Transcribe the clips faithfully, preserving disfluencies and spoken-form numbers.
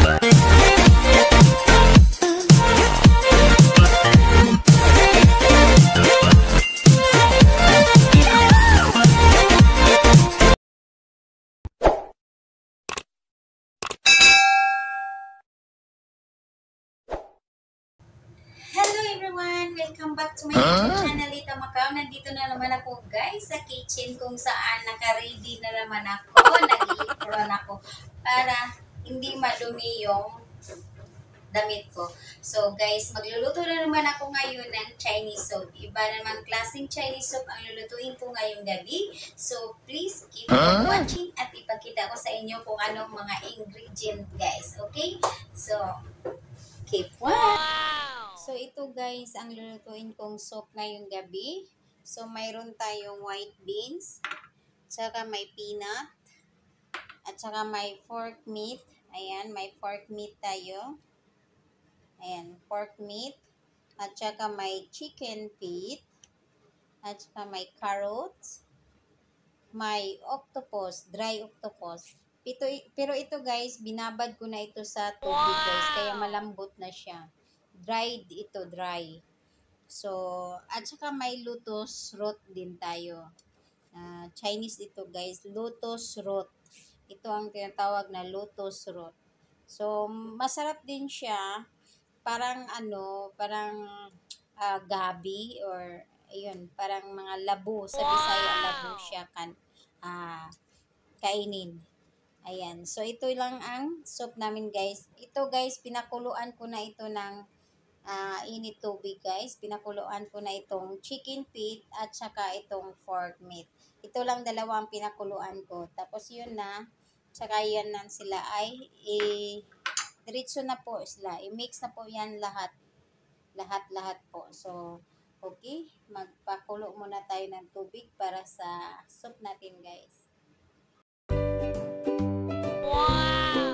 Welcome back to my YouTube channel, Lita Macau. Nandito na naman ako guys sa kitchen kung saan naka-ready na naman ako. Nag-i-apron ako para hindi madumi yung damit ko. So guys, magluluto na naman ako ngayon ng Chinese soup. Iba naman klaseng Chinese soup ang lulutuin ko ngayong gabi. So please keep on watching at ipakita ko sa inyo kung anong mga ingredient guys. Okay? So, keep watching. So, ito guys, ang lulutuin kong soup ngayong gabi. So, mayroon tayong white beans, tsaka may peanut, at tsaka may pork meat. Ayan, may pork meat tayo. Ayan, pork meat. At tsaka may chicken feet. At tsaka may carrots. May octopus, dry octopus. Ito, pero ito guys, binabad ko na ito sa tubig guys, kaya malambot na siya. Dried ito, dry. So, at saka may LUTOS root din tayo. Uh, Chinese ito guys, LUTOS root. Ito ang tinatawag na LUTOS root. So, masarap din siya. Parang ano, parang uh, gabi or ayun, parang mga labo. Sa Bisaya, labo siya kan, uh, kainin. Ayan. So, ito lang ang soup namin guys. Ito guys, pinakuluan ko na ito ng Uh, init tubig guys. Pinakuluan ko na itong chicken feet at saka itong pork meat. Ito lang dalawa ang pinakuluan ko. Tapos yun na, saka yan na sila ay i diretso na po sila. I-mix na po yan lahat. Lahat-lahat po. So, okay. Magpakulo muna tayo ng tubig para sa soup natin guys. Wow!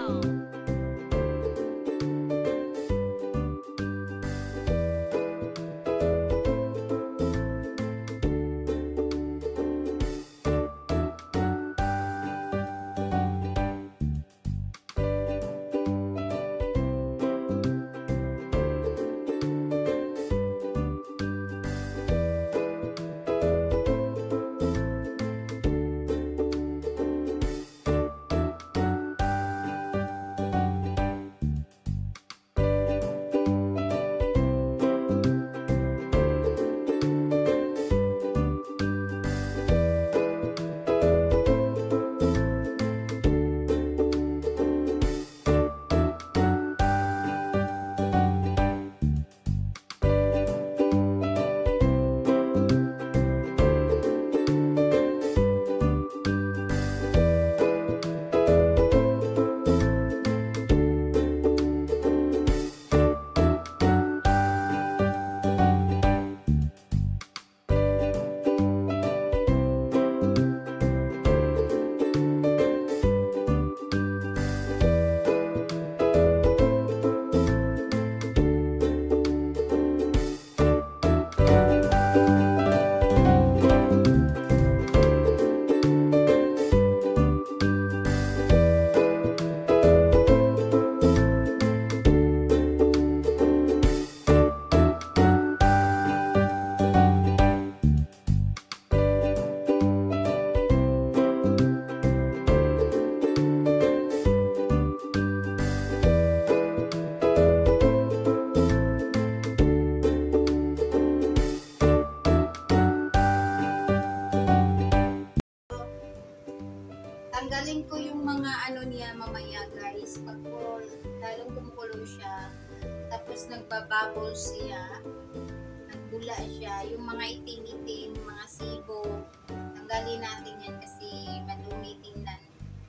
Tanggalin ko yung mga ano niya mamaya guys. Pag lalong kumukulo siya, tapos nagbabubble siya, nagbula siya, yung mga itim-itim, mga sibo, tanggalin natin yan kasi madumi tingnan.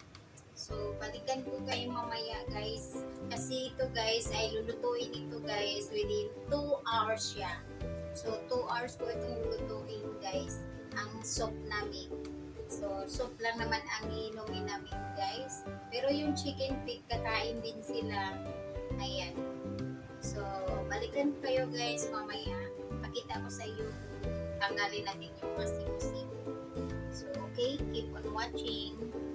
So, balikan ko kayo mamaya guys. Kasi ito guys, ay lulutuin ito guys within two hours siya. So, two hours ko itong lulutuin guys, ang soup namin. So, soup lang naman ang iinumin namin guys. Pero yung chicken feet, kakain din sila. Ayan. So, balikan kayo guys mamaya. Pakita ko sa iyo. Tanggalin natin yung mga sibo-sibo. So, okay. Keep on watching.